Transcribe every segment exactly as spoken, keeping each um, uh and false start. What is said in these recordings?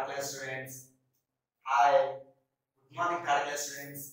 third class students. Hi. Good morning, third class students.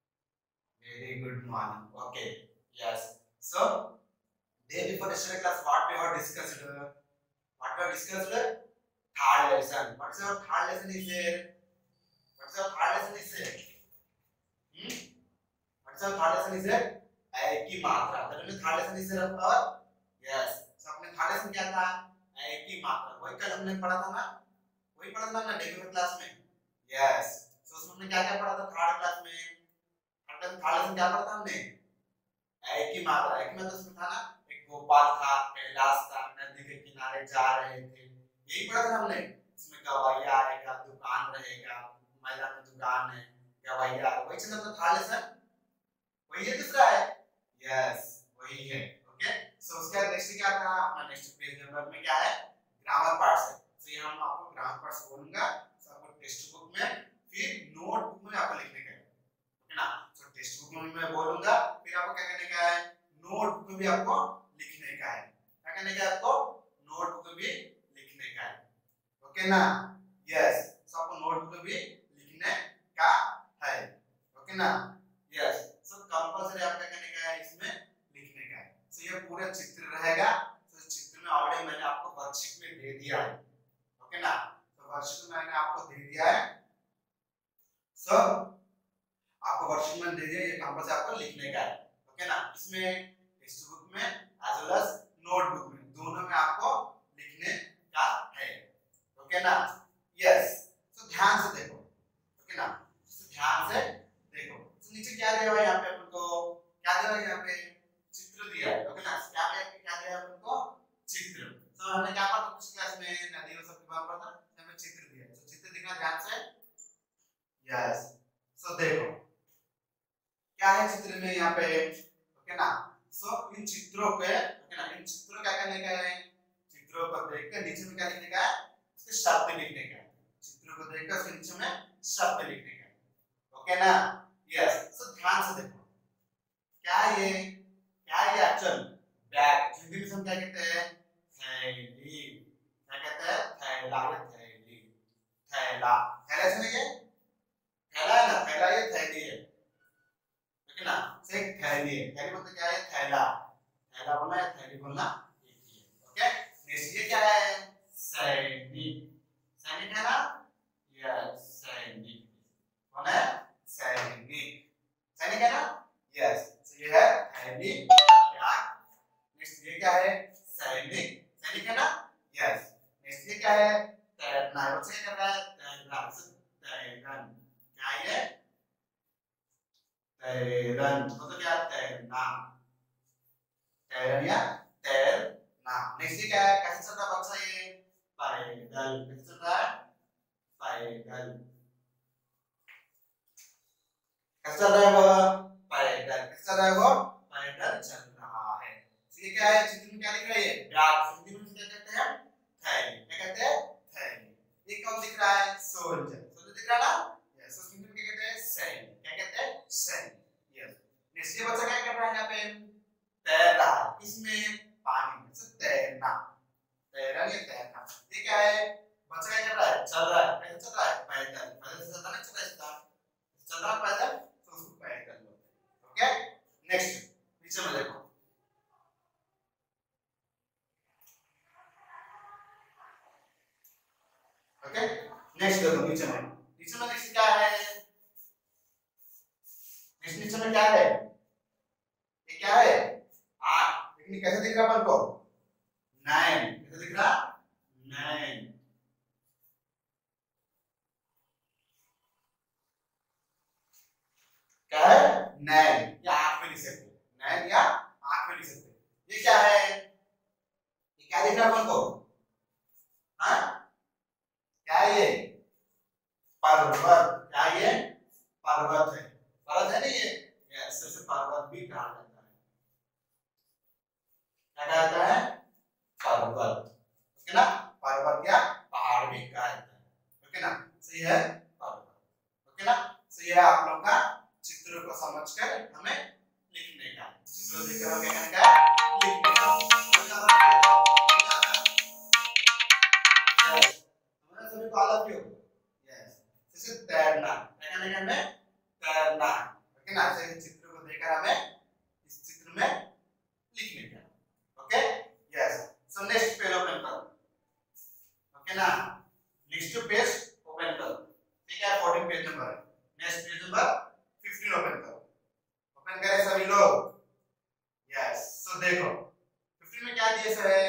Very good morning. Okay. Yes. So, day before yesterday class, what we have discussed? What we have discussed? Third lesson. What is our third lesson is there? What is our third lesson is there? Hmm? What is our third lesson is there? एक की मात्रा. That means third lesson is there of our? Yes. So अपने third lesson क्या था? एक की मात्रा. वही कल हमने पढ़ा था ना? वही पढ़ा था ना डे बिफोर क्लास में? Yes. So उसमें हमने क्या क्या पढ़ा था थर्ड क्लास में? थर्ड थर्ड लेसन क्या पढ़ा था हमने? एक की मात्रा. एक में तो उसमें था ना एक गोपाल था, कैलाश था, नदी के किनारे जा रहे थे. यही पढ़ा था हमने. इसमें गवैया आएगा, दुकान रहेगा, मैदान में दुकान है, गवैया. वही चल रहा था थर्ड लेसन. वही है दूसरा है. यस वही है. ओके. सो उसके बाद नेक्स्ट क्या था अपना नेक्स्ट पेज नंबर में क्या है ग्रामर पार्ट्स है. सो ये हम आपको ग्रामर पार्ट्स बोलूंगा. सो आपको टेक्स्ट बुक में फिर नोटबुक में आपको लिखने का है. ओके ना. सो टेक्स्ट बुक में मैं बोलूंगा फिर आपको क्या करने का है नोटबुक में भी आपको लिखने का है. क्या करने का है आपको नोटबुक में भी लिखने का है. ओके ना. यस. सो आपको नोटबुक में भी लिखने का है. ओके ना. यस. सो कंपल्सरी आपका करने का है इसमें लिखने का है. सो ये पूरा चित्र रहेगा. तो चित्र में ऑलरेडी मैंने आपको वर्कशीट में दे दिया है. ओके ना. तो वर्कशीट में मैंने आपको दे दिया है. सो आपको वर्कशीट में दे दिया ये कंपल्सरी आपको लिखने का है. ओके ना. इसमें टेक्स्ट बुक में एज वेल एज नोटबुक में दोनों में आपको लिखने का है. ओके ना. यस. सो ध्यान से देखो. ओके ना. सो ध्यान से देखो. तो नीचे क्या दिया हुआ है यहाँ पे अपन को क्या दिया हुआ है यहाँ पे चित्र दिया है. ओके ना. क्या क्या दिया है अपन को चित्र. तो हमने क्या पढ़ा पिछली क्लास में नदी और सब के बारे में पढ़ा था. हमें चित्र दिया है. तो चित्र दिखना ध्यान से. यस. सो देखो क्या है चित्र में यहाँ पे. ओके ना. सो इन चित्रों पे ओके ना इन चित्रों क्या करने का है चित्रों को देखकर नीचे में क्या लिखने का है उसके शब्द लिखने का है. चित्रों को देखकर उसके नीचे में शब्द लिखने का है. ओके ना. यस. सो ध्यान से देखो क्या ये क्या ये एक्चुअल बैग हिंदी में हम क्या कहते हैं थैली. क्या कहते हैं थैला या थैली. थैला थैला से नहीं है थैला है ना. थैला ये थैली है. ओके ना. से एक थैली है. थैली मतलब क्या है थैला. थैला बोलना है थैली बोलना एक ही है. ओके. नेक्स्ट ये क्या है सैनिक. सैनिक है ना. यस सैनिक. कौन है सैनिक. सैनिक है ना. यस. सो ये है थैली बैग. नेक्स्ट ये क्या है सैनिक. सैनिक है ना. यस. नेक्स्ट ये क्या है तैरना. बच्चा क्या कर रहा है तैरना. तैरन क्या है तैरन. मतलब क्या तैरना. तैरन या तैरना. नेक्स्ट ये क्या है कैसे चल रहा बच्चा ये पैदल. कैसे चल रहा है पैदल. कैसे चल रहा है वो पैदल. कैसे चल रहा है वो पैदल चल रहा है. तो ये क्या है चित्र में क्या दिख रहा है बैग. हिंदी में क्या कहते हैं थैली. क्या कहते हैं थैली. ये कौन दिख रहा है सोल्जर. सोल्जर दिख रहा है ना. यस. तो हिंदी में क्या कहते हैं सैनिक. क्या कहते हैं सैनिक. यस. नेक्स्ट ये बच्चा क्या कर रहा है यहाँ पे तैर रहा है. इसमें पानी में. सो तैरना. तैरना या तैरना. ये क्या है बच्चा क्या कर रहा है चल रहा है. कैसे चल रहा है पैदल. पैदल से चलता नहीं चल रहा है चल रहा है पैदल. तो उसको पैदल बोलते हैं. ओके. नेक्स्ट नीचे में देखो. ओके. नेक्स्ट देखो नीचे में. नीचे में नेक्स्ट क्या है नेक्स्ट नीचे में क्या है ये क्या है आठ. लेकिन कैसे दिख रहा अपन को नाइन. कैसे दिख रहा नाइन. क्या है नाइन. या आठ में लिख सकते. नाइन या आठ में लिख सकते. ये क्या है ये क्या दिख रहा अपन को हाँ क्या ये पर्वत. क्या ये पर्वत है. पर्वत है नहीं ये ऐसे से पर्वत भी कहा जाता है. क्या कहा जाता है पर्वत. ओके ना. पर्वत या पहाड़ भी कहा जाता है. ओके ना. सही है पर्वत. ओके ना. सही है आप लोग का चित्रों को समझकर हमें लिखने का. चित्रों देखकर हमें क्या करने का लिखने का. समझ आ रहा है. सभी को ऑल ऑफ यू सो देखो फिफ्टीन में क्या दिया है,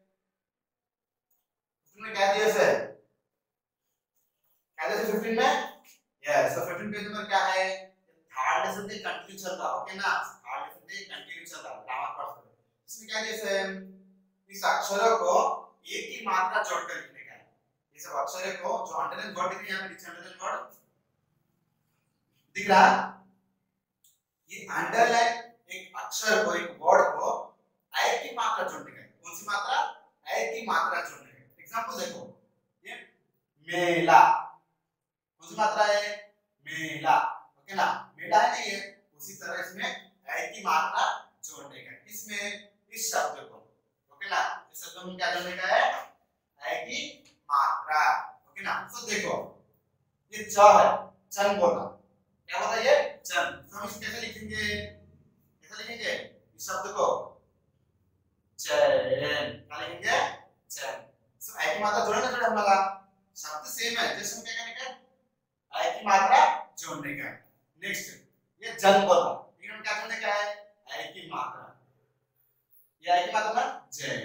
फिफ्टीन में क्या दिया है, क्या दिया है फिफ्टीन में, yes so fifteen page number क्या है, थर्ड लेसन पे कंटिन्यू चल रहा, ओके ना, थर्ड लेसन पे कंटिन्यू चल रहा ग्रामर पार्ट में। इसमें क्या दिया है, इस अक्षरों को एक ही मात्रा जोड़कर लिखने का है। ये सब अक्षरों को जो अंडरलाइन वर्ड दिख रहा है, यहाँ पे नीचे अंडरलाइन वर्ड दिख रहा है, ये अंडरलाइन एक अक्षर को, एक वर्ड को एक ही मात्रा जोड़ने का है। कौन सी मात्रा, एक ही मात्रा जोड़ने का है। एग्जांपल देखो, ये मेला कौन सी मात्रा है, मेला, ओके ना, मेला है नहीं है, उसी तरह इसमें एक ही मात्रा जोड़ने का है। इसमें इस शब्द को, ओके ना, इस शब्द में क्या जोड़ने का है, एक ही मात्रा, ओके ना। तो देखो ये च है, चन बोला, क्या बोला ये, चन। तो हम इसे कैसे लिखेंगे, कैसे लिखेंगे इस शब्द को, चैन, क्या लिखेंगे, चैन। सो एक ही मात्रा जोड़ना जोड़े हमारा शब्द सेम है, जैसे हम क्या करने का, एक ही मात्रा जोड़ने का है। नेक्स्ट ये जन बोला, लेकिन क्या जोड़ने का है, एक ही मात्रा, ये एक ही मात्रा ना, जैन,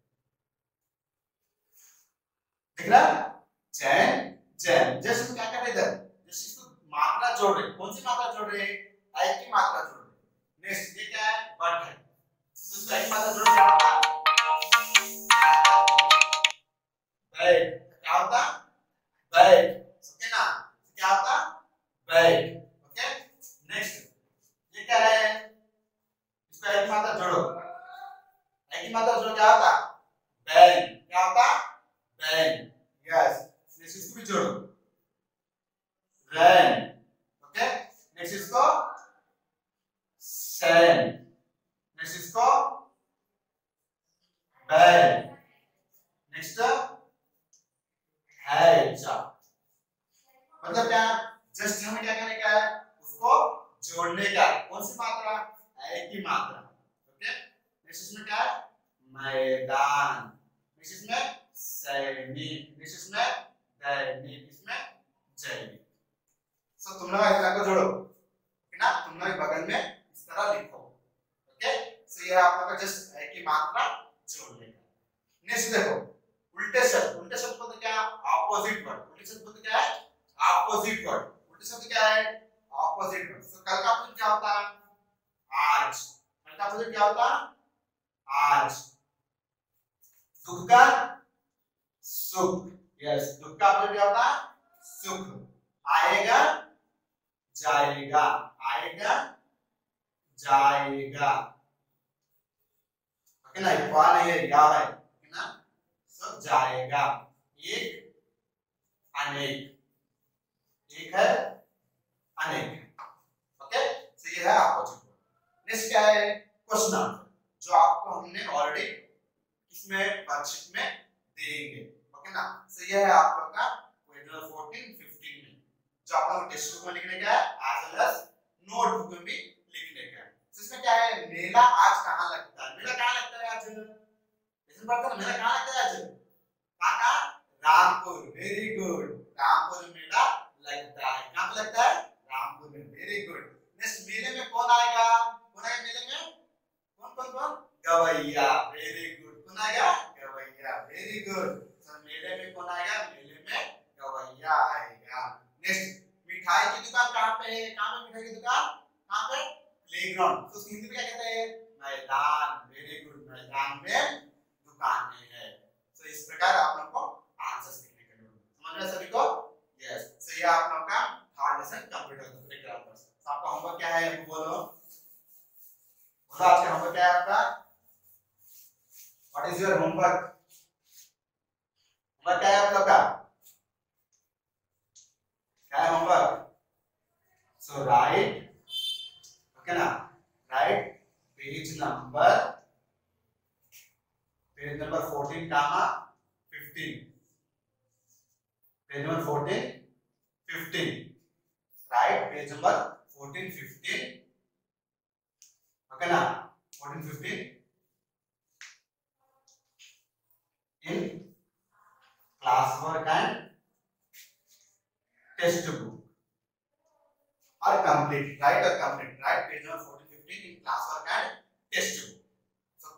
दिख रहा, जैन जैन। जैसे हम क्या कर रहे इधर, जैसे इसको मात्रा जोड़ रहे, कौन सी मात्रा जोड़ रहे, एक ही मात्रा जोड़ रहे। नेक्स्ट ये क्या है, बट है, इसको एक मात्रा जोड़ क्या होता, बैग, क्या होता, बैग, ओके ना, क्या होता, बैग, ओके। नेक्स्ट ये क्या है, इसको एक मात्रा जोड़ो, एक ही मात्रा जोड़ो, क्या होता, बैग, क्या होता, बैग, यस। नेक्स्ट इसको भी जोड़ो, रैन, ओके। नेक्स्ट इसको सैन, नेक्स्ट इसको बैग, नेक्स्ट हैच। मतलब क्या, जस्ट हमें क्या करने का है, उसको जोड़ने का है। कौन सी मात्रा, एक ही मात्रा, ओके। नेक्स्ट इसमें क्या है, मैदान, नेक्स्ट इसमें सैनिक, नेक्स्ट इसमें दैनिक, इसमें जैविक। सो तुम लोग इस तरह को जोड़ो, है ना, तुम लोग बगल में इस तरह लिखो, ओके। सो ये आप लोग का जस्ट एक ही मात्रा जोड़ने का। नेक्स्ट देखो उल्टे शब्द, उल्टे शब्द बोलते क्या, ऑपोजिट वर्ड, उल्टे शब्द बोलते क्या है, ऑपोजिट वर्ड, उल्टे शब्द क्या है, ऑपोजिट वर्ड। सो कल का ऑपोजिट क्या होता, आज, कल का ऑपोजिट क्या होता, आज। दुख का सुख, यस, दुख का ऑपोजिट क्या होता, सुख। आएगा जाएगा, आएगा जाएगा, ओके ना, ये कौन है, या है, है ना। सो जाएगा, एक अनेक, एक है अनेक, ओके। सो ये है ऑपोजिट वर्ड। नेक्स्ट क्या है, क्वेश्चन आंसर, जो आपको हमने ऑलरेडी इसमें वर्कशीट में देंगे, ओके ना। सो ये है आप लोग का क्वेश्चन फोर्टीन फिफ्टीन में, जो आप लोग टेक्स्ट बुक में लिखने का है एज वेल एज नोटबुक में भी लिखने का है। सो इसमें क्या है, मेला आज कहाँ लगता है, मेला कहाँ लगता है आज, इसमें पढ़ते हैं मेला कहाँ लगता है आज, कहाँ, रामपुर, वेरी गुड, रामपुर में मेला लगता है, कहाँ लगता है, रामपुर में, वेरी गुड। नेक्स्ट मेले में कौन आएगा, कौन आएगा मेले में, कौन कौन कौन, गवैया, वेरी गुड, कौन आएगा, गवैया, वेरी गुड। सो मेले में कौन आएगा, मेले में गवैया आएगा। नेक्स्ट मिठाई की दुकान कहाँ पे है, कहाँ पे मिठाई की दुकान, कहाँ पे, प्लेग्राउंड। तो हिंदी में क्या कहते हैं, मैदान, वेरी गुड, मैदान में दुकानें हैं। तो इस प्रकार आप लोग को आंसर्स लिखने के लिए समझ में सभी को, यस। सो ये आप लोग का थर्ड लेसन कंप्लीट हो गया ग्रामर। तो आपका होमवर्क क्या है, बोलो बोलो, आज का होमवर्क क्या है आपका, what is your homework, homework क्या है आप लोग का, क्या है होमवर्क, सो राइट, ओके ना, right page number, page number fourteen comma fifteen, page number fourteen fifteen, right page number fourteen fifteen, okay ना, fourteen fifteen in class work and text book और कंप्लीट, राइट और complete, right page number fourteen fifteen in class work and text book.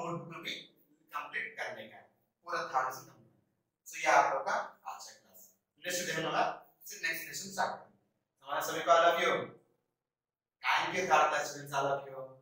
Notebook में भी complete करने का पूरा third lesson complete. सो ये आप लोग का आज का क्लास। नेक्स्ट वीडियो में हम नेक्स्ट लेसन स्टार्ट करेंगे। हमारे सभी को I love you. Thank you third class students, I love you.